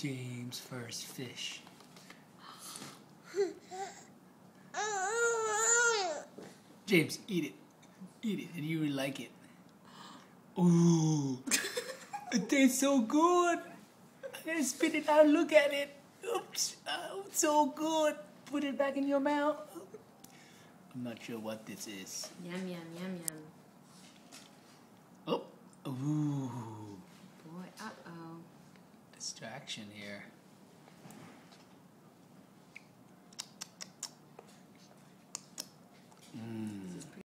James' first fish. James, eat it. Eat it, and you will like it. Ooh, it tastes so good. I'm gonna spit it out. Look at it. Oops, so good. Put it back in your mouth. I'm not sure what this is. Yum, yum, yum, yum. Oh, ooh. Boy, uh-oh. Distraction here.